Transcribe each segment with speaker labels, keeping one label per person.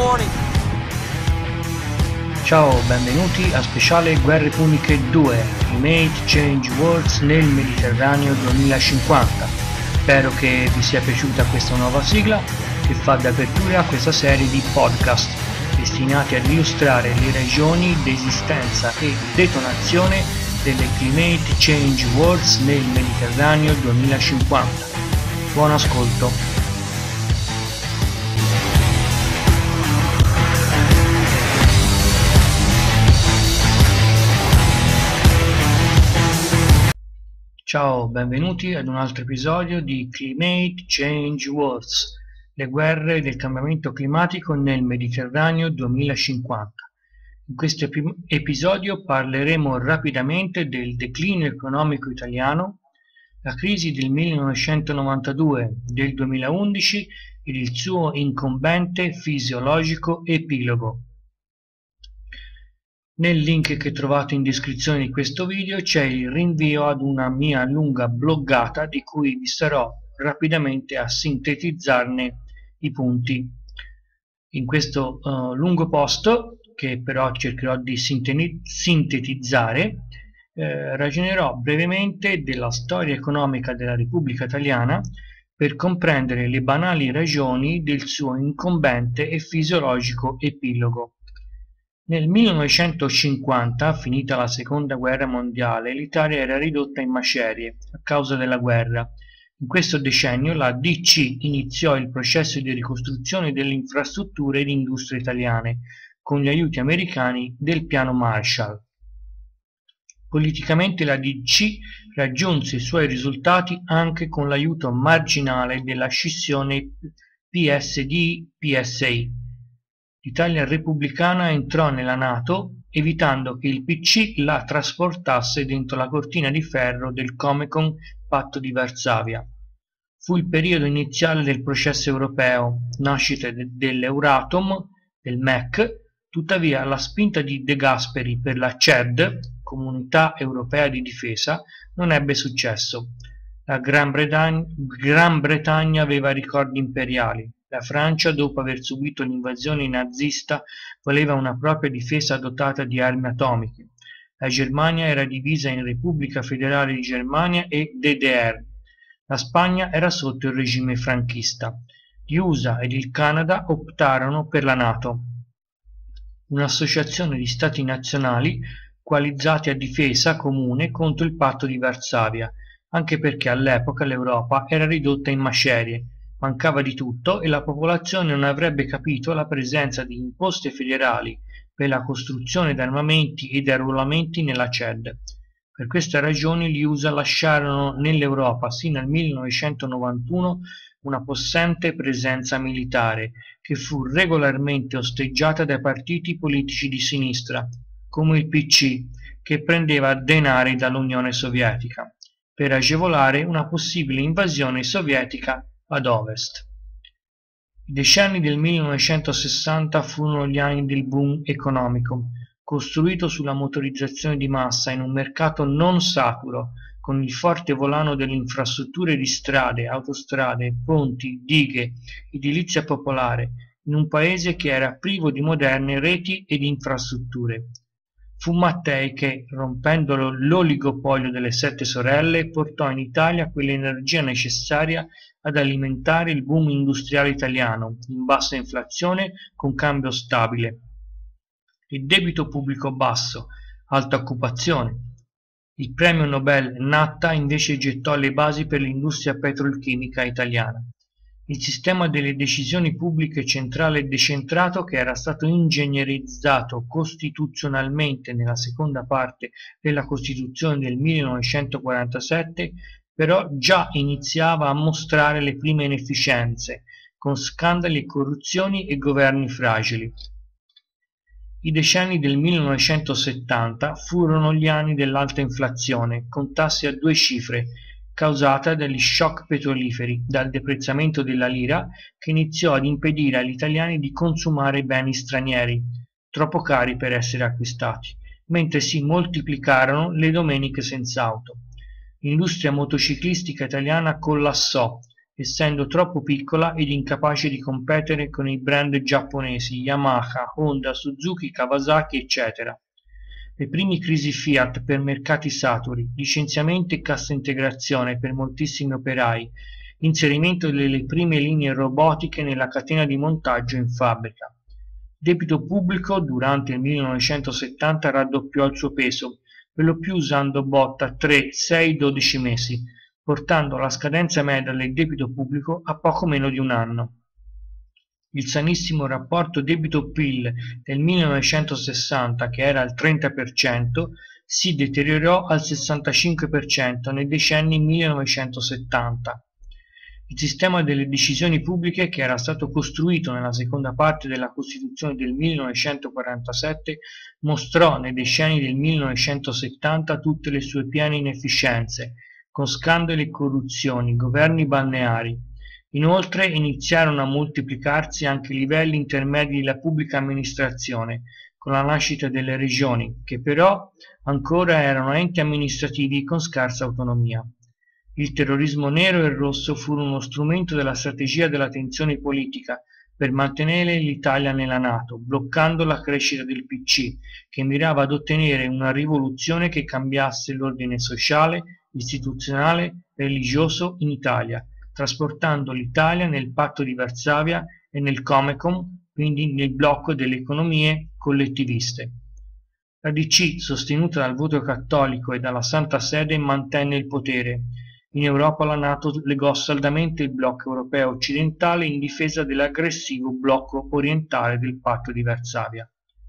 Speaker 1: morning.
Speaker 2: Ciao, benvenuti a speciale Guerre Puniche 2, Climate Change Wars nel Mediterraneo 2050. Spero che vi sia piaciuta questa nuova sigla che fa da apertura a questa serie di podcast destinati ad illustrare le ragioni d'esistenza e detonazione delle Climate Change Wars nel Mediterraneo 2050. Buon ascolto. Ciao, benvenuti ad un altro episodio di Climate Change Wars, le guerre del cambiamento climatico nel Mediterraneo 2050. In questo episodio parleremo rapidamente del declino economico italiano, la crisi del 1992, del 2011 ed il suo incombente fisiologico epilogo. Nel link che trovate in descrizione di questo video c'è il rinvio ad una mia lunga bloggata di cui vi starò rapidamente a sintetizzarne i punti. In questo lungo post, che però cercherò di sintetizzare, ragionerò brevemente della storia economica della Repubblica Italiana per comprendere le banali ragioni del suo incombente e fisiologico epilogo. Nel 1950, finita la seconda guerra mondiale, l'Italia era ridotta in macerie a causa della guerra. In questo decennio la DC iniziò il processo di ricostruzione delle infrastrutture ed industrie italiane con gli aiuti americani del piano Marshall. Politicamente la DC raggiunse i suoi risultati anche con l'aiuto marginale della scissione PSD-PSI. L'Italia repubblicana entrò nella NATO evitando che il PC la trasportasse dentro la cortina di ferro del Comecon Patto di Varsavia. Fu il periodo iniziale del processo europeo, nascita dell'Euratom, del MEC, tuttavia la spinta di De Gasperi per la CED, Comunità Europea di Difesa, non ebbe successo. La Gran Bretagna aveva ricordi imperiali. La Francia, dopo aver subito l'invasione nazista, voleva una propria difesa dotata di armi atomiche. La Germania era divisa in Repubblica Federale di Germania e DDR. La Spagna era sotto il regime franchista. Gli USA ed il Canada optarono per la NATO, un'associazione di stati nazionali coalizzati a difesa comune contro il Patto di Varsavia, anche perché all'epoca l'Europa era ridotta in macerie. Mancava di tutto e la popolazione non avrebbe capito la presenza di imposte federali per la costruzione di armamenti ed arruolamenti nella CED. Per questa ragione gli USA lasciarono nell'Europa sino al 1991 una possente presenza militare che fu regolarmente osteggiata dai partiti politici di sinistra, come il PC, che prendeva denari dall'Unione Sovietica, per agevolare una possibile invasione sovietica ad ovest. I decenni del 1960 furono gli anni del boom economico, costruito sulla motorizzazione di massa in un mercato non saturo, con il forte volano delle infrastrutture di strade, autostrade, ponti, dighe, edilizia popolare, in un paese che era privo di moderne reti ed infrastrutture. Fu Mattei che, rompendo l'oligopolio delle Sette Sorelle, portò in Italia quell'energia necessaria ad alimentare il boom industriale italiano, in bassa inflazione con cambio stabile, il debito pubblico basso, alta occupazione. Il premio Nobel Natta invece gettò le basi per l'industria petrolchimica italiana. Il sistema delle decisioni pubbliche centrale e decentrato, che era stato ingegnerizzato costituzionalmente nella seconda parte della Costituzione del 1947, però già iniziava a mostrare le prime inefficienze, con scandali e corruzioni e governi fragili. I decenni del 1970 furono gli anni dell'alta inflazione, con tassi a due cifre, causata dagli shock petroliferi, dal deprezzamento della lira che iniziò ad impedire agli italiani di consumare beni stranieri, troppo cari per essere acquistati, mentre si moltiplicarono le domeniche senza auto. L'industria motociclistica italiana collassò essendo troppo piccola ed incapace di competere con i brand giapponesi Yamaha, Honda, Suzuki, Kawasaki, eccetera. Le prime crisi Fiat per mercati saturi, licenziamenti e cassa integrazione per moltissimi operai, inserimento delle prime linee robotiche nella catena di montaggio in fabbrica. Debito pubblico durante il 1970 raddoppiò il suo peso, per lo più usando BOT 3, 6, 12 mesi, portando la scadenza media del debito pubblico a poco meno di un anno. Il sanissimo rapporto debito-PIL del 1960, che era al 30%, si deteriorò al 65% nei decenni 1970. Il sistema delle decisioni pubbliche, che era stato costruito nella seconda parte della Costituzione del 1947, mostrò nei decenni del 1970 tutte le sue piene inefficienze, con scandali e corruzioni, governi balneari. Inoltre iniziarono a moltiplicarsi anche i livelli intermedi della pubblica amministrazione, con la nascita delle regioni, che però ancora erano enti amministrativi con scarsa autonomia. Il terrorismo nero e il rosso furono uno strumento della strategia della tensione politica per mantenere l'Italia nella NATO, bloccando la crescita del PC, che mirava ad ottenere una rivoluzione che cambiasse l'ordine sociale, istituzionale, religioso in Italia, trasportando l'Italia nel patto di Varsavia e nel Comecon, quindi nel blocco delle economie collettiviste. La DC, sostenuta dal voto cattolico e dalla Santa Sede, mantenne il potere. In Europa la NATO legò saldamente il blocco europeo occidentale in difesa dell'aggressivo blocco orientale del patto di Varsavia.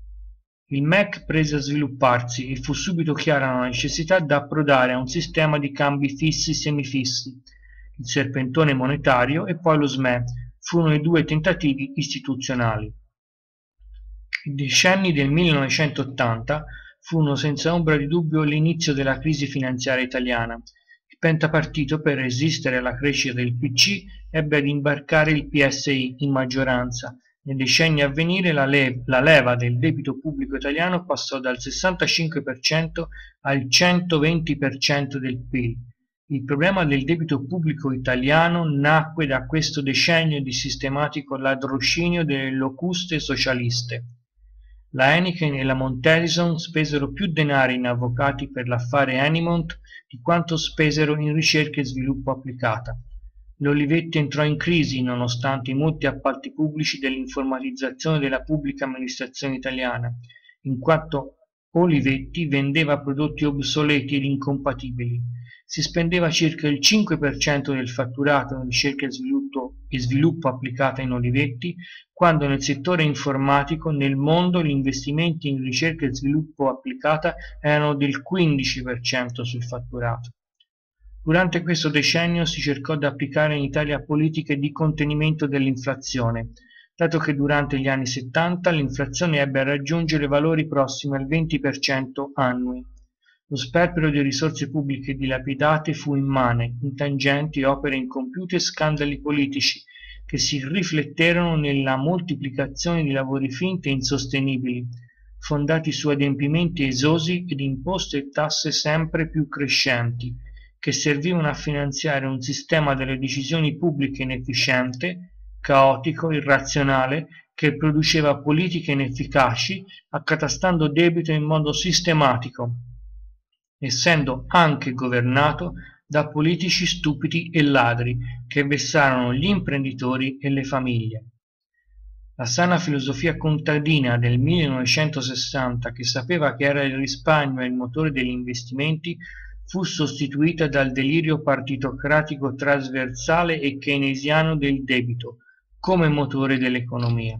Speaker 2: Il MEC prese a svilupparsi e fu subito chiara la necessità di approdare a un sistema di cambi fissi-semifissi. Il serpentone monetario e poi lo SME furono i due tentativi istituzionali. I decenni del 1980 furono senza ombra di dubbio l'inizio della crisi finanziaria italiana. Il pentapartito, per resistere alla crescita del PC, ebbe ad imbarcare il PSI in maggioranza. Nei decenni a venire la leva del debito pubblico italiano passò dal 65% al 120% del PIL. Il problema del debito pubblico italiano nacque da questo decennio di sistematico ladrocinio delle locuste socialiste. La Heineken e la Montedison spesero più denari in avvocati per l'affare Enimont di quanto spesero in ricerca e sviluppo applicata. L'Olivetti entrò in crisi nonostante i molti appalti pubblici dell'informatizzazione della pubblica amministrazione italiana, in quanto Olivetti vendeva prodotti obsoleti ed incompatibili. Si spendeva circa il 5% del fatturato in ricerca e sviluppo applicata in Olivetti, quando nel settore informatico nel mondo gli investimenti in ricerca e sviluppo applicata erano del 15% sul fatturato. Durante questo decennio si cercò di applicare in Italia politiche di contenimento dell'inflazione, dato che durante gli anni 70 l'inflazione ebbe a raggiungere valori prossimi al 20% annui. Lo sperpero di risorse pubbliche dilapidate fu immane, in tangenti, opere incompiute e scandali politici che si rifletterono nella moltiplicazione di lavori finti e insostenibili, fondati su adempimenti esosi ed imposte e tasse sempre più crescenti, che servivano a finanziare un sistema delle decisioni pubbliche inefficiente, caotico, irrazionale, che produceva politiche inefficaci, accatastando debito in modo sistematico, essendo anche governato da politici stupidi e ladri che vessarono gli imprenditori e le famiglie. La sana filosofia contadina del 1960, che sapeva che era il risparmio il motore degli investimenti, fu sostituita dal delirio partitocratico trasversale e keynesiano del debito come motore dell'economia.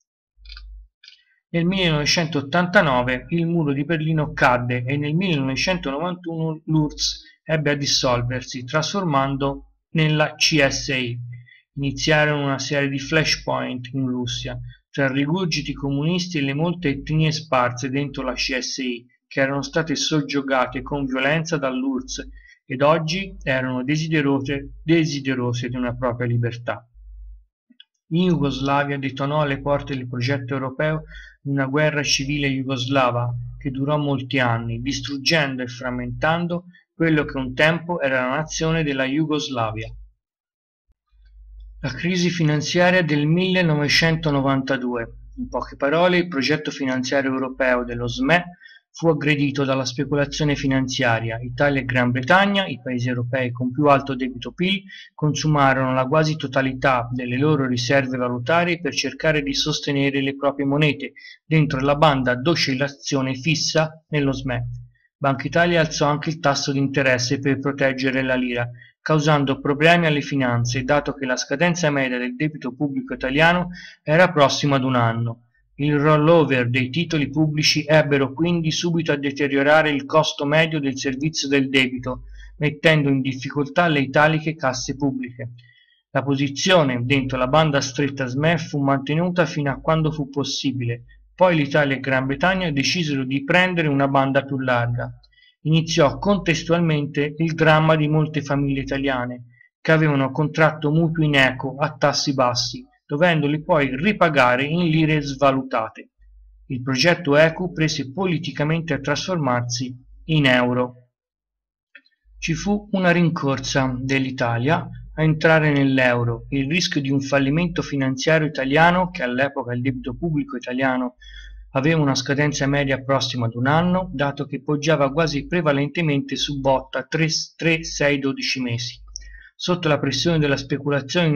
Speaker 2: Nel 1989 il muro di Berlino cadde e nel 1991 l'URSS ebbe a dissolversi, trasformando nella CSI. Iniziarono una serie di flashpoint in Russia, tra rigurgiti comunisti e le molte etnie sparse dentro la CSI, che erano state soggiogate con violenza dall'URSS ed oggi erano desiderose di una propria libertà. In Jugoslavia detonò alle porte del progetto europeo una guerra civile jugoslava che durò molti anni, distruggendo e frammentando quello che un tempo era la nazione della Jugoslavia. La crisi finanziaria del 1992. In poche parole, il progetto finanziario europeo dello SME fu aggredito dalla speculazione finanziaria. Italia e Gran Bretagna, i paesi europei con più alto debito PIL, consumarono la quasi totalità delle loro riserve valutarie per cercare di sostenere le proprie monete dentro la banda d'oscillazione fissa nello SME. Banca Italia alzò anche il tasso di interesse per proteggere la lira, causando problemi alle finanze, dato che la scadenza media del debito pubblico italiano era prossima ad un anno. Il rollover dei titoli pubblici ebbero quindi subito a deteriorare il costo medio del servizio del debito, mettendo in difficoltà le italiche casse pubbliche. La posizione dentro la banda stretta SME fu mantenuta fino a quando fu possibile, poi l'Italia e Gran Bretagna decisero di prendere una banda più larga. Iniziò contestualmente il dramma di molte famiglie italiane che avevano contratto mutui in eco a tassi bassi, dovendoli poi ripagare in lire svalutate. Il progetto ECU prese politicamente a trasformarsi in euro. Ci fu una rincorsa dell'Italia a entrare nell'euro. Il rischio di un fallimento finanziario italiano, che all'epoca il debito pubblico italiano aveva una scadenza media prossima ad un anno, dato che poggiava quasi prevalentemente su botta 3, 6, 12 mesi. Sotto la pressione della speculazione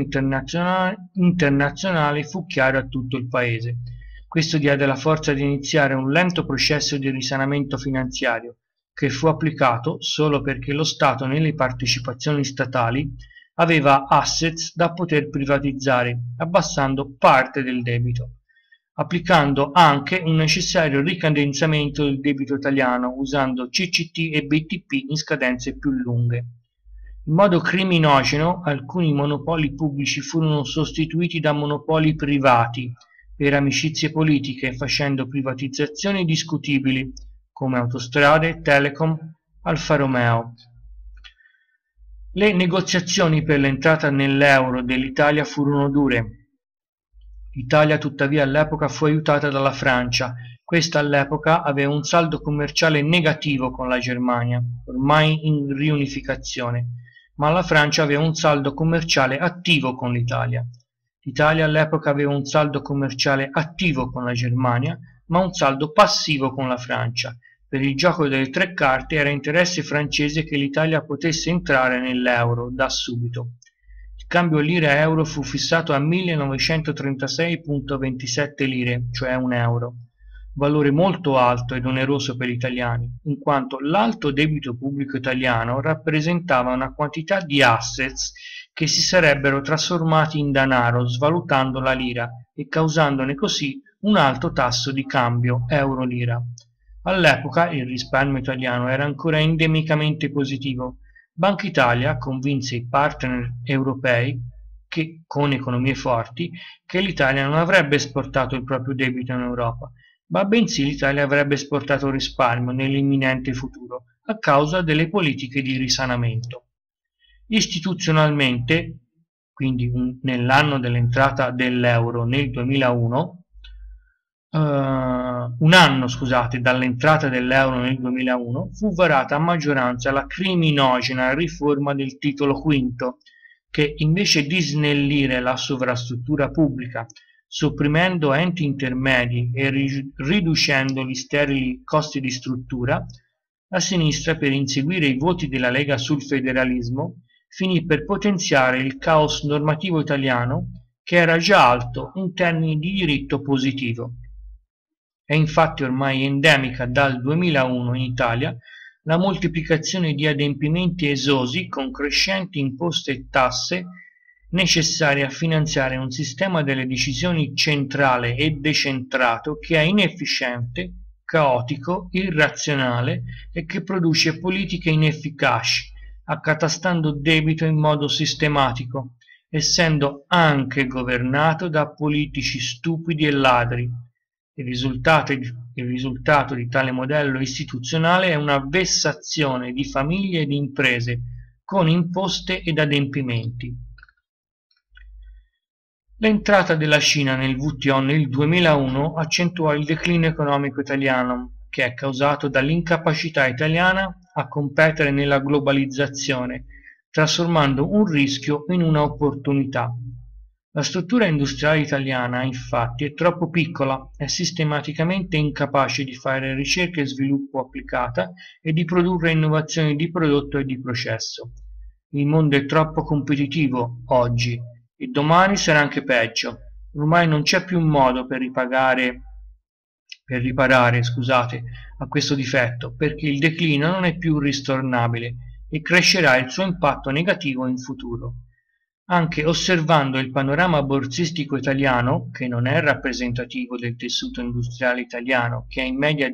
Speaker 2: internazionale fu chiaro a tutto il paese. Questo diede la forza di iniziare un lento processo di risanamento finanziario, che fu applicato solo perché lo Stato nelle partecipazioni statali aveva assets da poter privatizzare, abbassando parte del debito, applicando anche un necessario ricadenzamento del debito italiano usando CCT e BTP in scadenze più lunghe. In modo criminogeno alcuni monopoli pubblici furono sostituiti da monopoli privati per amicizie politiche, facendo privatizzazioni discutibili come Autostrade, Telecom, Alfa Romeo. Le negoziazioni per l'entrata nell'euro dell'Italia furono dure. L'Italia tuttavia all'epoca fu aiutata dalla Francia. Questa all'epoca aveva un saldo commerciale negativo con la Germania, ormai in riunificazione, ma la Francia aveva un saldo commerciale attivo con l'Italia. L'Italia all'epoca aveva un saldo commerciale attivo con la Germania, ma un saldo passivo con la Francia. Per il gioco delle tre carte era interesse francese che l'Italia potesse entrare nell'euro da subito. Il cambio lira-euro fu fissato a 1936,27 lire, cioè un euro, valore molto alto ed oneroso per gli italiani, in quanto l'alto debito pubblico italiano rappresentava una quantità di assets che si sarebbero trasformati in denaro svalutando la lira e causandone così un alto tasso di cambio euro-lira. All'epoca il risparmio italiano era ancora endemicamente positivo. Banca Italia convinse i partner europei che, con economie forti, che l'Italia non avrebbe esportato il proprio debito in Europa, ma bensì l'Italia avrebbe esportato risparmio nell'imminente futuro a causa delle politiche di risanamento. Istituzionalmente, quindi nell'anno dell'entrata dell'euro nel 2001, un anno dall'entrata dell'euro nel 2001, fu varata a maggioranza la criminogena riforma del titolo V, che invece di snellire la sovrastruttura pubblica, sopprimendo enti intermedi e riducendo gli sterili costi di struttura, la sinistra, per inseguire i voti della Lega sul federalismo, finì per potenziare il caos normativo italiano, che era già alto in termini di diritto positivo. È infatti ormai endemica dal 2001 in Italia la moltiplicazione di adempimenti esosi con crescenti imposte e tasse necessarie a finanziare un sistema delle decisioni centrale e decentrato che è inefficiente, caotico, irrazionale e che produce politiche inefficaci, accatastando debito in modo sistematico, essendo anche governato da politici stupidi e ladri. Il risultato di tale modello istituzionale è una vessazione di famiglie e di imprese con imposte ed adempimenti. L'entrata della Cina nel WTO nel 2001 accentuò il declino economico italiano, che è causato dall'incapacità italiana a competere nella globalizzazione, trasformando un rischio in una opportunità. La struttura industriale italiana, infatti, è troppo piccola, è sistematicamente incapace di fare ricerca e sviluppo applicata e di produrre innovazioni di prodotto e di processo. Il mondo è troppo competitivo oggi e domani sarà anche peggio. Ormai non c'è più un modo per riparare, a questo difetto, perché il declino non è più ristornabile e crescerà il suo impatto negativo in futuro. Anche osservando il panorama borsistico italiano, che non è rappresentativo del tessuto industriale italiano, che è in media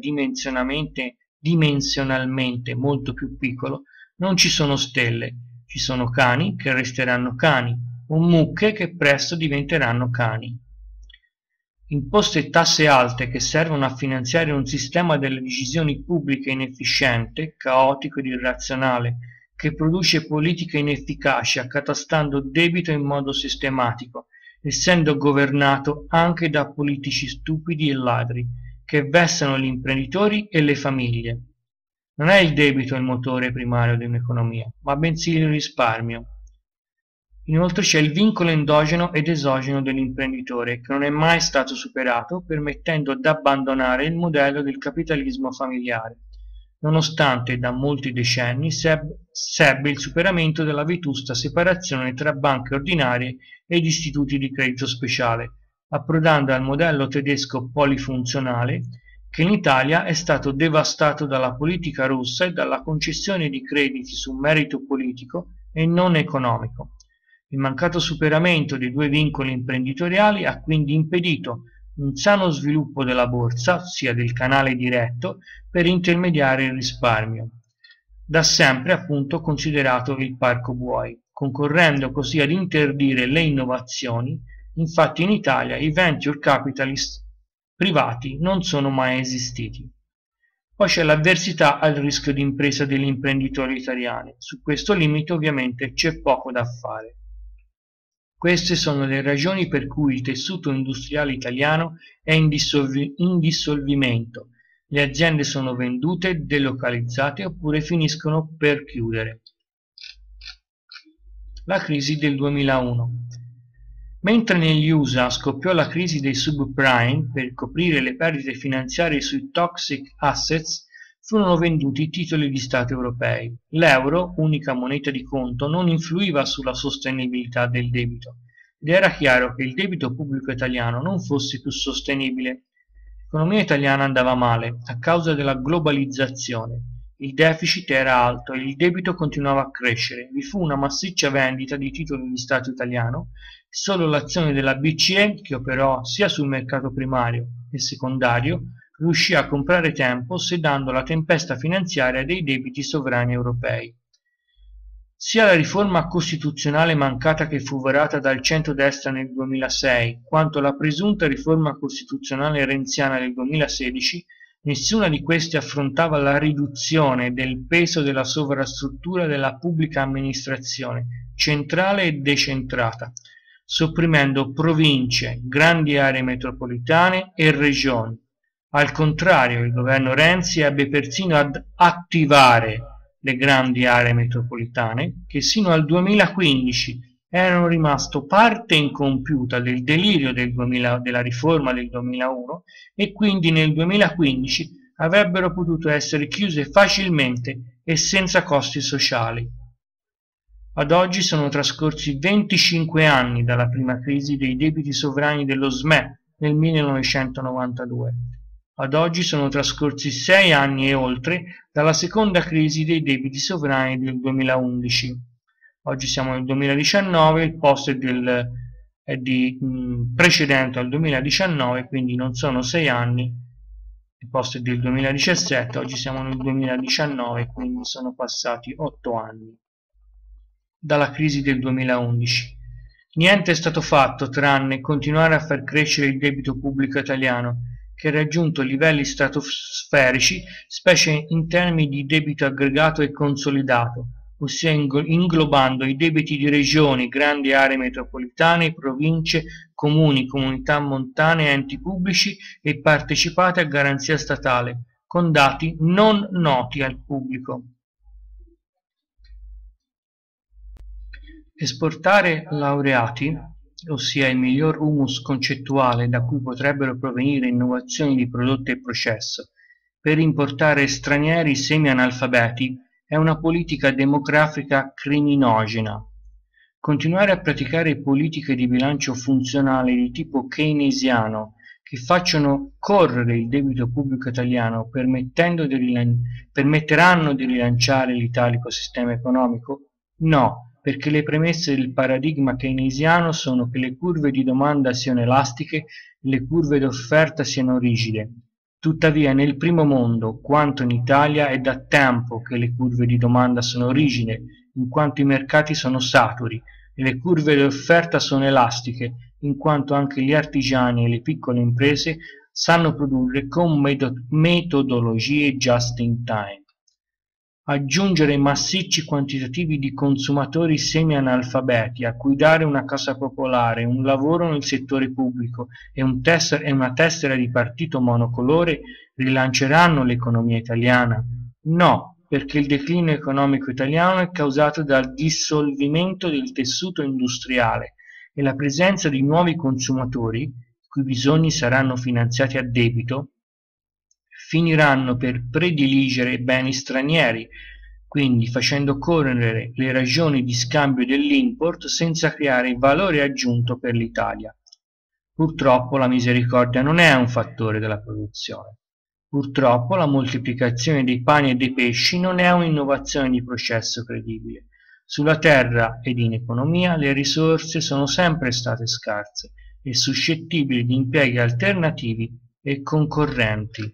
Speaker 2: dimensionalmente molto più piccolo, non ci sono stelle, ci sono cani che resteranno cani, o mucche che presto diventeranno cani. Imposte e tasse alte che servono a finanziare un sistema delle decisioni pubbliche inefficiente, caotico ed irrazionale, che produce politiche inefficaci accatastando debito in modo sistematico, essendo governato anche da politici stupidi e ladri, che vessano gli imprenditori e le famiglie. Non è il debito il motore primario di un'economia, ma bensì il risparmio. Inoltre c'è il vincolo endogeno ed esogeno dell'imprenditore, che non è mai stato superato, permettendo di abbandonare il modello del capitalismo familiare, nonostante da molti decenni sebbe il superamento della vetusta separazione tra banche ordinarie ed istituti di credito speciale, approdando al modello tedesco polifunzionale, che in Italia è stato devastato dalla politica russa e dalla concessione di crediti su merito politico e non economico. Il mancato superamento dei due vincoli imprenditoriali ha quindi impedito un sano sviluppo della borsa, ossia del canale diretto, per intermediare il risparmio, da sempre appunto considerato il parco buoi, concorrendo così ad interdire le innovazioni. Infatti in Italia i venture capitalist privati non sono mai esistiti. Poi c'è l'avversità al rischio di impresa degli imprenditori italiani. Su questo limite ovviamente c'è poco da fare. Queste sono le ragioni per cui il tessuto industriale italiano è in dissolvimento. Le aziende sono vendute, delocalizzate oppure finiscono per chiudere. La crisi del 2001. Mentre negli USA scoppiò la crisi dei subprime per coprire le perdite finanziarie sui toxic assets, furono venduti titoli di Stato europei. L'euro, unica moneta di conto, non influiva sulla sostenibilità del debito ed era chiaro che il debito pubblico italiano non fosse più sostenibile. L'economia italiana andava male a causa della globalizzazione, il deficit era alto e il debito continuava a crescere. Vi fu una massiccia vendita di titoli di Stato italiano e solo l'azione della BCE, che operò sia sul mercato primario che secondario, riuscì a comprare tempo sedando la tempesta finanziaria dei debiti sovrani europei. Sia la riforma costituzionale mancata che fu varata dal centrodestra nel 2006, quanto la presunta riforma costituzionale renziana del 2016, nessuna di queste affrontava la riduzione del peso della sovrastruttura della pubblica amministrazione, centrale e decentrata, sopprimendo province, grandi aree metropolitane e regioni. Al contrario, il governo Renzi ebbe persino ad attivare le grandi aree metropolitane, che sino al 2015 erano rimasto parte incompiuta del delirio della riforma del 2001 e quindi nel 2015 avrebbero potuto essere chiuse facilmente e senza costi sociali. Ad oggi sono trascorsi 25 anni dalla prima crisi dei debiti sovrani dello SME nel 1992. Ad oggi sono trascorsi 6 anni e oltre dalla seconda crisi dei debiti sovrani del 2011. Oggi siamo nel 2019, il post è precedente al 2019, quindi non sono 6 anni, il post è del 2017, oggi siamo nel 2019, quindi sono passati 8 anni dalla crisi del 2011. Niente è stato fatto tranne continuare a far crescere il debito pubblico italiano, che ha raggiunto livelli stratosferici, specie in termini di debito aggregato e consolidato, ossia inglobando i debiti di regioni, grandi aree metropolitane, province, comuni, comunità montane, enti pubblici e partecipate a garanzia statale, con dati non noti al pubblico. Esportare laureati ossia il miglior humus concettuale da cui potrebbero provenire innovazioni di prodotto e processo, per importare stranieri semi-analfabeti è una politica demografica criminogena. Continuare a praticare politiche di bilancio funzionali di tipo keynesiano che facciano correre il debito pubblico italiano permetteranno di rilanciare l'italico sistema economico? No, perché le premesse del paradigma keynesiano sono che le curve di domanda siano elastiche e le curve d'offerta siano rigide. Tuttavia nel primo mondo, quanto in Italia, è da tempo che le curve di domanda sono rigide, in quanto i mercati sono saturi, e le curve d'offerta sono elastiche, in quanto anche gli artigiani e le piccole imprese sanno produrre con metodologie just in time. Aggiungere massicci quantitativi di consumatori semi-analfabeti a cui dare una casa popolare, un lavoro nel settore pubblico e una tessera di partito monocolore rilanceranno l'economia italiana? No, perché il declino economico italiano è causato dal dissolvimento del tessuto industriale e la presenza di nuovi consumatori, i cui bisogni saranno finanziati a debito, finiranno per prediligere beni stranieri, quindi facendo correre le ragioni di scambio dell'import senza creare valore aggiunto per l'Italia. Purtroppo la misericordia non è un fattore della produzione. Purtroppo la moltiplicazione dei pani e dei pesci non è un'innovazione di processo credibile. Sulla terra ed in economia le risorse sono sempre state scarse e suscettibili di impieghi alternativi e concorrenti.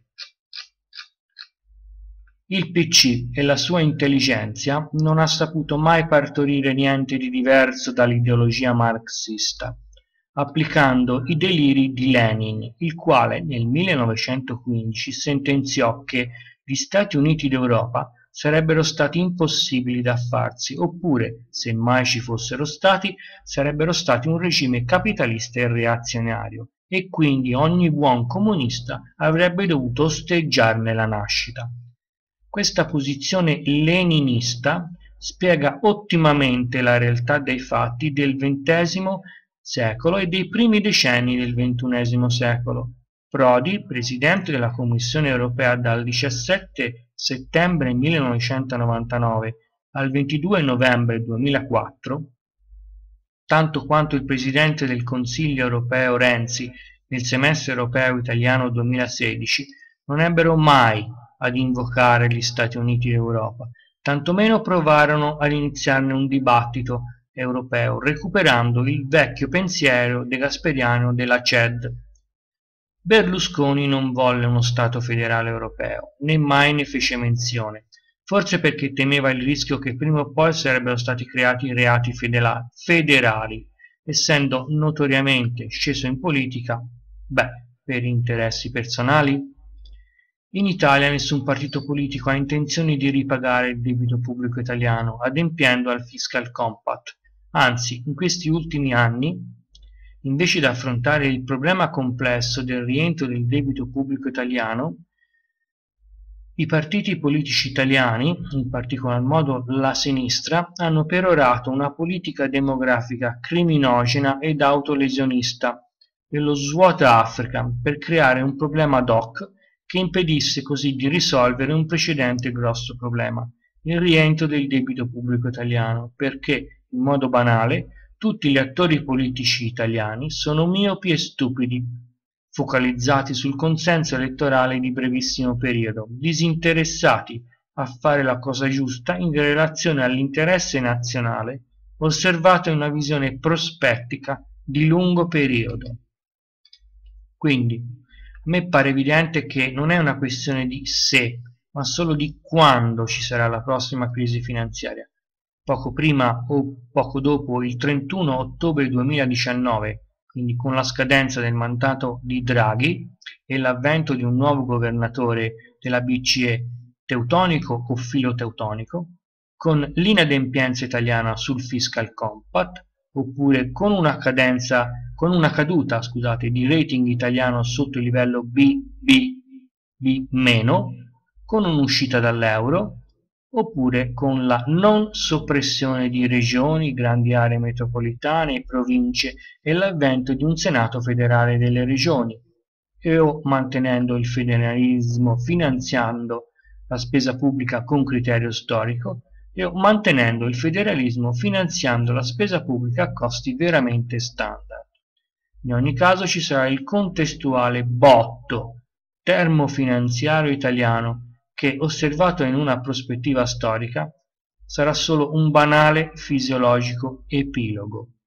Speaker 2: Il PC e la sua intelligenza non ha saputo mai partorire niente di diverso dall'ideologia marxista, applicando i deliri di Lenin, il quale nel 1915 sentenziò che gli Stati Uniti d'Europa sarebbero stati impossibili da farsi, oppure, se mai ci fossero stati, sarebbero stati un regime capitalista e reazionario, e quindi ogni buon comunista avrebbe dovuto osteggiarne la nascita. Questa posizione leninista spiega ottimamente la realtà dei fatti del XX secolo e dei primi decenni del XXI secolo. Prodi, presidente della Commissione europea dal 17 settembre 1999 al 22 novembre 2004, tanto quanto il presidente del Consiglio europeo Renzi nel semestre europeo italiano 2016, non ebbero mai ad invocare gli Stati Uniti d'Europa, tantomeno provarono ad iniziarne un dibattito europeo, recuperando il vecchio pensiero degasperiano della CED. Berlusconi non volle uno Stato federale europeo, né mai ne fece menzione, forse perché temeva il rischio che prima o poi sarebbero stati creati reati federali, essendo notoriamente sceso in politica, per interessi personali. In Italia nessun partito politico ha intenzione di ripagare il debito pubblico italiano adempiendo al Fiscal Compact, anzi in questi ultimi anni, invece di affrontare il problema complesso del rientro del debito pubblico italiano, i partiti politici italiani, in particolar modo la sinistra, hanno perorato una politica demografica criminogena ed autolesionista dello svuota Africa per creare un problema ad hoc che impedisse così di risolvere un precedente grosso problema, il rientro del debito pubblico italiano, perché, in modo banale, tutti gli attori politici italiani sono miopi e stupidi, focalizzati sul consenso elettorale di brevissimo periodo, disinteressati a fare la cosa giusta in relazione all'interesse nazionale, osservato in una visione prospettica di lungo periodo. Quindi, a me pare evidente che non è una questione di se, ma solo di quando ci sarà la prossima crisi finanziaria, poco prima o poco dopo il 31 ottobre 2019, quindi con la scadenza del mandato di Draghi e l'avvento di un nuovo governatore della BCE teutonico o filoteutonico, con l'inadempienza italiana sul Fiscal Compact, oppure con una caduta di rating italiano sotto il livello BB, B-, con un'uscita dall'euro, oppure con la non soppressione di regioni, grandi aree metropolitane e province e l'avvento di un Senato federale delle regioni, o mantenendo il federalismo finanziando la spesa pubblica con criterio storico, e mantenendo il federalismo finanziando la spesa pubblica a costi veramente standard. In ogni caso ci sarà il contestuale botto termofinanziario italiano che, osservato in una prospettiva storica, sarà solo un banale fisiologico epilogo.